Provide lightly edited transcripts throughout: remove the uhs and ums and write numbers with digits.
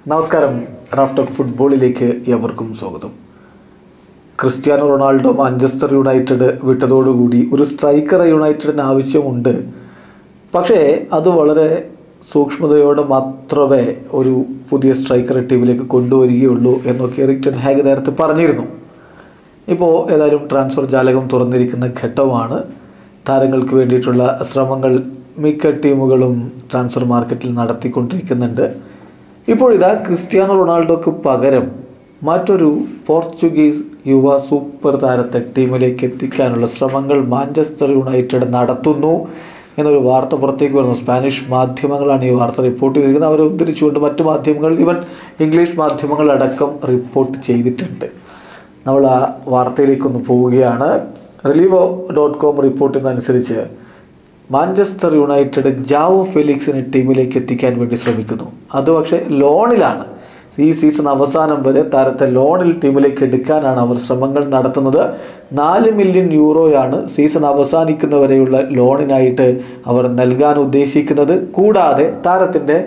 നമസ്കാരം. Raf talk ഫുട്ബോളിലേക്ക് എവർക്കും സ്വാഗതം. ക്രിസ്ത്യാനോ റൊണാൾഡോ മാഞ്ചസ്റ്റർ യുണൈറ്റഡ് വിട്ടതോടുകൂടി ഒരു സ്ട്രൈക്കറെ യുണൈറ്റഡിന് ആവശ്യമുണ്ട്. പക്ഷേ അത് വളരെ സൂക്ഷ്മതയോടെ മാത്രമേ ഒരു പുതിയ സ്ട്രൈക്കറെ ടീമിലേക്ക് കൊണ്ടുവരികയുള്ളൂ എന്നൊക്കെ എറിക് ടെൻ ഹാഗ് നേരത്തെ പറഞ്ഞിരുന്നു. ഇപ്പോൾ ഏതായാലും ട്രാൻസ്ഫർ ജാലകം തുറന്നിരിക്കുന്ന ഘട്ടമാണ്. താരങ്ങൾക്ക് വേണ്ടിയിട്ടുള്ള ശ്രമങ്ങൾ മിക്ക ടീമുകളും ട്രാൻസ്ഫർ മാർക്കറ്റിൽ നടത്തിക്കൊണ്ടിരിക്കുന്നുണ്ട്. ഇപ്പോഴിതാ ക്രിസ്ത്യാനോ റൊണാൾഡോക്ക് പകരം മറ്റൊരു പോർച്ചുഗീസ് യുവ സൂപ്പർ താരത്തെ ടീമിലേക്ക് എത്തിക്കാനുള്ള ശ്രമങ്ങൾ മാഞ്ചസ്റ്റർ യുണൈറ്റഡ് നടത്തുന്നു എന്നൊരു വാർത്ത പുറത്തേക്ക് വരുന്നു. സ്പാനിഷ് മാധ്യമങ്ങളാണ് ഈ വാർത്ത റിപ്പോർട്ട് ചെയ്തിരിക്കുന്നത്. അവരെ ഉദ്ധരിച്ചുകൊണ്ട് മറ്റു മാധ്യമങ്ങൾ, ഈവൻ ഇംഗ്ലീഷ് മാധ്യമങ്ങളടക്കം റിപ്പോർട്ട് ചെയ്തിട്ടുണ്ട്. നമ്മൾ ആ വാർത്തയിലേക്കൊന്ന് പോവുകയാണ്. Relevo.com റിപ്പോർട്ട് ചെയ്യുന്നതനുസരിച്ച് മാഞ്ചസ്റ്റർ യുണൈറ്റഡ് ജാവോ ഫെലിക്സിനെ ടീമിലേക്ക് എത്തിക്കാൻ വേണ്ടി ശ്രമിക്കുന്നു. അത് പക്ഷേ ലോണിലാണ്. ഈ സീസൺ അവസാനം വരെ താരത്തെ ലോണിൽ ടീമിലേക്ക് എടുക്കാനാണ് അവർ ശ്രമങ്ങൾ നടത്തുന്നത്. 4 മില്യൺ യൂറോയാണ് സീസൺ അവസാനിക്കുന്നവരെയുള്ള ലോണിനായിട്ട് അവർ നൽകാൻ ഉദ്ദേശിക്കുന്നത്. കൂടാതെ താരത്തിൻ്റെ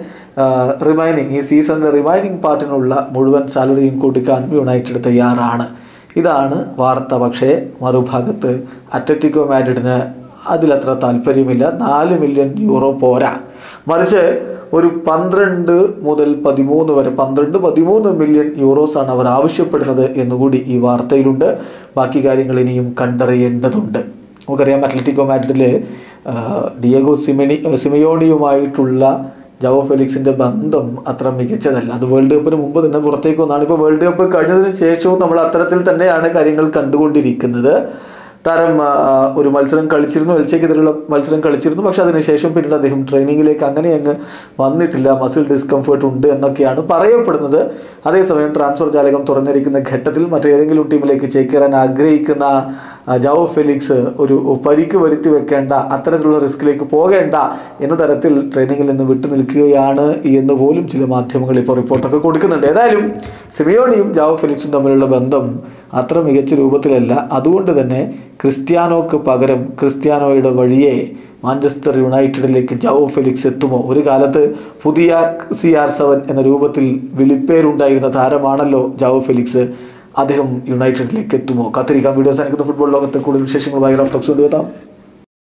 ഈ സീസണിലെ റിമൈനിങ് പാർട്ടിനുള്ള മുഴുവൻ സാലറിയും കൊടുക്കാൻ യുണൈറ്റഡ് തയ്യാറാണ്. ഇതാണ് വാർത്ത. പക്ഷേ മറുഭാഗത്ത് അത്ലറ്റിക്കോ മാഡ്രിഡിന് അതിലത്ര താല്പര്യമില്ല. 4 മില്യൺ യൂറോ പോരാ, മറിച്ച് ഒരു 12 മുതൽ 13 വരെ 13 മില്യൺ യൂറോസാണ് അവർ ആവശ്യപ്പെടുന്നത് എന്നുകൂടി ഈ വാർത്തയിലുണ്ട്. ബാക്കി കാര്യങ്ങൾ ഇനിയും കണ്ടറിയേണ്ടതുണ്ട്. നമുക്കറിയാം, അത്ലറ്റിക്കോ മാഡ്രിഡിലെ ഡിയേഗോ സിമിയോണിയുമായിട്ടുള്ള ജാവോ ഫെലിക്സിൻ്റെ ബന്ധം അത്ര മികച്ചതല്ല. അത് വേൾഡ് കപ്പിന് മുമ്പ് തന്നെ പുറത്തേക്ക് വന്നതാണ്. ഇപ്പോൾ വേൾഡ് കപ്പ് കഴിഞ്ഞതിന് ശേഷവും നമ്മൾ അത്തരത്തിൽ തന്നെയാണ് കാര്യങ്ങൾ കണ്ടുകൊണ്ടിരിക്കുന്നത്. താരം ഒരു മത്സരം കളിച്ചിരുന്നു, എൽച്ചയ്ക്കെതിരെയുള്ള മത്സരം കളിച്ചിരുന്നു. പക്ഷേ അതിനുശേഷം പിന്നീട് അദ്ദേഹം ട്രെയിനിങ്ങിലേക്ക് അങ്ങനെ അങ്ങ് വന്നിട്ടില്ല. മസിൽ ഡിസ്കംഫേർട്ട് ഉണ്ട് എന്നൊക്കെയാണ് പറയപ്പെടുന്നത്. അതേസമയം ട്രാൻസ്ഫർ ജാലകം തുറന്നിരിക്കുന്ന ഘട്ടത്തിൽ മറ്റേതെങ്കിലും ടീമിലേക്ക് ചേക്കേറാൻ ആഗ്രഹിക്കുന്ന ജാവോ ഫെലിക്സ് ഒരു പരിക്ക് വരുത്തി വെക്കേണ്ട, അത്തരത്തിലുള്ള റിസ്കിലേക്ക് പോകേണ്ട എന്ന തരത്തിൽ ട്രെയിനിങ്ങിൽ നിന്ന് വിട്ടു നിൽക്കുകയാണ് എന്ന് പോലും ചില മാധ്യമങ്ങൾ ഇപ്പോൾ റിപ്പോർട്ടൊക്കെ കൊടുക്കുന്നുണ്ട്. ഏതായാലും സിമിയോണിയും ജാവോ ഫെലിക്സും തമ്മിലുള്ള ബന്ധം അത്ര മികച്ച രൂപത്തിലല്ല. അതുകൊണ്ട് തന്നെ ക്രിസ്ത്യാനോക്ക് പകരം ക്രിസ്ത്യാനോയുടെ വഴിയെ മാഞ്ചസ്റ്റർ യുണൈറ്റഡിലേക്ക് ജാവോ ഫെലിക്സ് എത്തുമോ? ഒരു കാലത്ത് പുതിയ CR7 എന്ന രൂപത്തിൽ വിളിപ്പേരുണ്ടായിരുന്ന താരമാണല്ലോ ജാവോ ഫെലിക്സ്. അദ്ദേഹം യുണൈറ്റഡിലേക്ക് എത്തുമോ? കാത്തിരിക്കാം. വീഡിയോസ് അനുക്കുന്ന ഫുട്ബോൾ ലോകത്തെ കൂടുതൽ വിശേഷങ്ങളുമായി റാഫ് ടോക്സ് കൊണ്ടുവെത്താം.